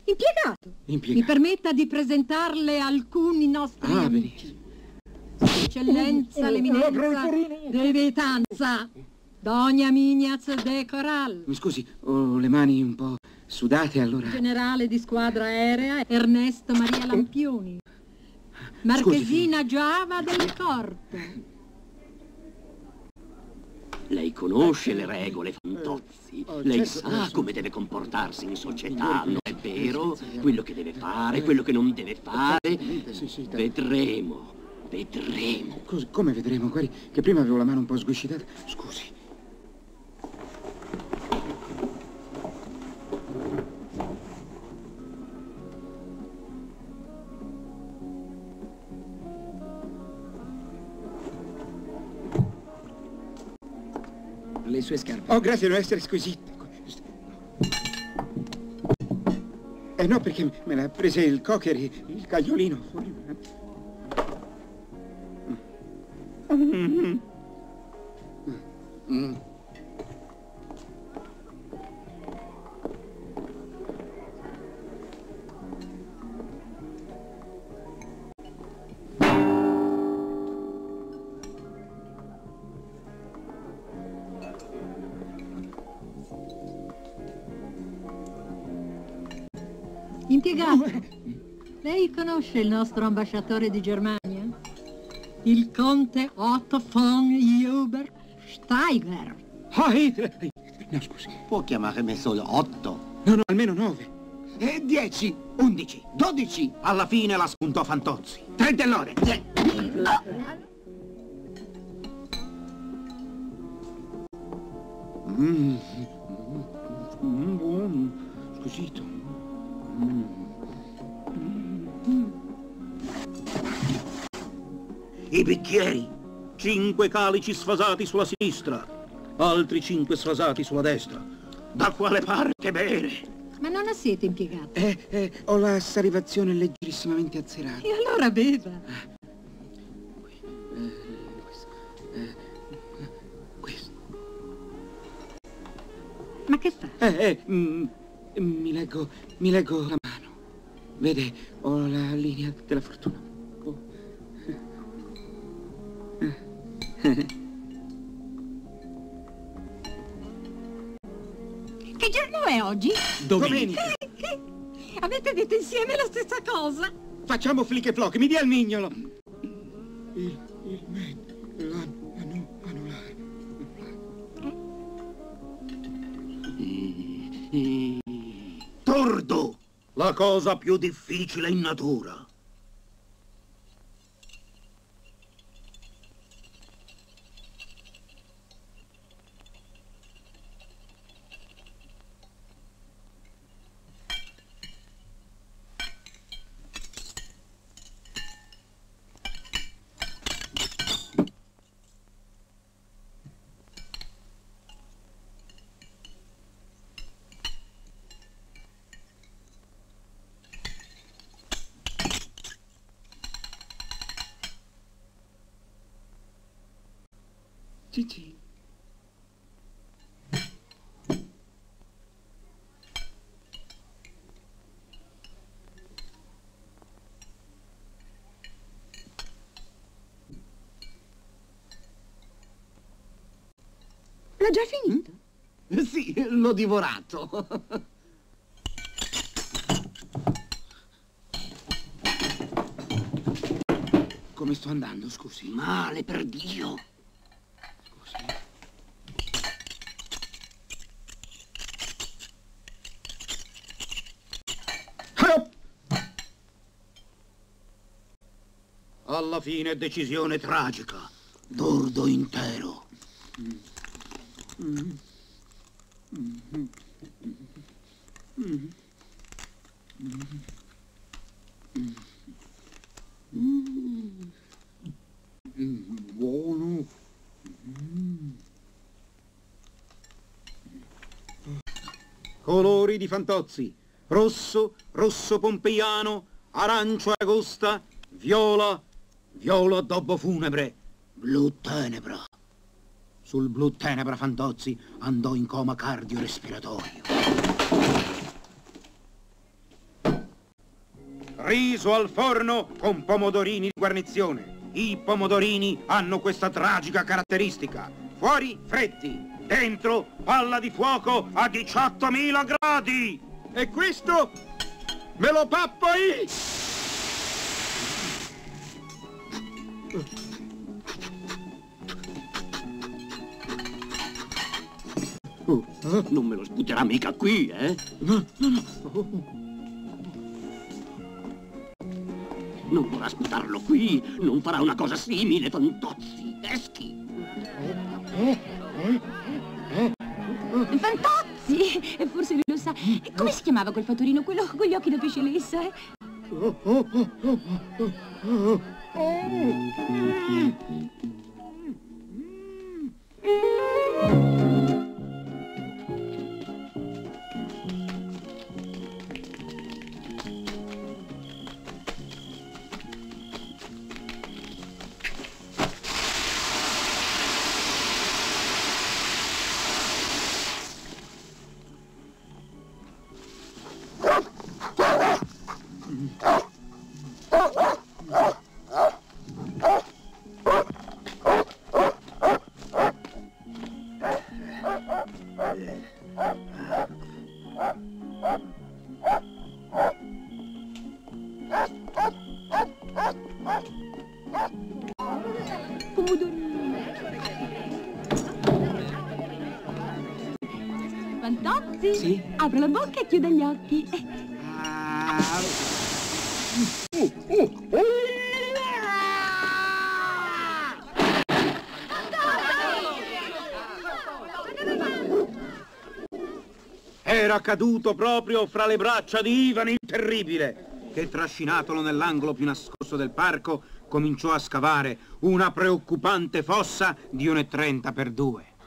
Impiegato. Mi permetta di presentarle alcuni nostri amici. Eccellenza, l'eminenza, devetanza, Dona Mignaz de Coral. Mi scusi, ho le mani un po' sudate allora. Generale di squadra aerea, Ernesto Maria Lampioni. Marchesina Giava del Corto. Lei conosce le regole, Fantozzi. Lei sa come deve comportarsi in società, non è vero? Quello che deve fare, quello che non deve fare. Vedremo, vedremo. Come vedremo? Guardi che prima avevo la mano un po' sguscitata. Scusi. Le sue scarpe. Oh, grazie, devono essere squisite. No, perché me l'ha presa il cocker, il cagliolino. Impiegato, lei conosce il nostro ambasciatore di Germania? Il conte Otto von Huber-Steiger. No, scusi. Può chiamarmi solo 8? No, almeno 9. 10, 11, 12. Alla fine la spuntò Fantozzi. 3 dell'ore. Buono, squisito. I bicchieri. 5 calici sfasati sulla sinistra, altri 5 sfasati sulla destra. Da quale parte bere? Ma non ha sete, impiegato? Ho la salivazione leggerissimamente azzerata. E allora beva. Questo. Ma che fa? Mi leggo la mano. Vede, ho la linea della fortuna. Che giorno è oggi? Domenica. Avete detto insieme la stessa cosa? Facciamo flick e flock, mi dia il mignolo. L'anulare. Tordo! La cosa più difficile in natura. Gigi. L'ha già finito? Sì, l'ho divorato. Come sto andando, scusi? Male, per Dio. Alla fine decisione tragica. Tordo intero. Buono. Colori di Fantozzi. Rosso, rosso pompeiano, arancio agosta, viola, viola addobbo funebre, blu tenebra. Sul blu tenebra Fantozzi andò in coma cardiorespiratorio. riso al forno con pomodorini di guarnizione. I pomodorini hanno questa tragica caratteristica. Fuori freddi, dentro palla di fuoco a 18.000 gradi. E questo me lo pappo io. Non me lo sputerà mica qui, eh? No. Non vorrà sputarlo qui, non farà una cosa simile, Fantozzi, eschi! Fantozzi! Forse lui lo sa. Come si chiamava quel fattorino, quello con gli occhi da pesce lessa, eh? Fantozzi? Sì? Apre la bocca e chiude gli occhi. Era caduto proprio fra le braccia di Ivan il Terribile, che trascinatolo nell'angolo più nascosto del parco cominciò a scavare una preoccupante fossa di 1,30 per 2.